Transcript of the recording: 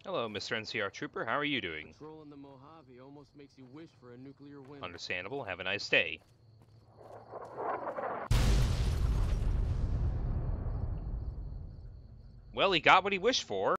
Hello, Mr. NCR Trooper. How are you doing? Patrolling the Mojave almost makes you wish for a nuclear winter. Understandable. Have a nice day. Well, he got what he wished for.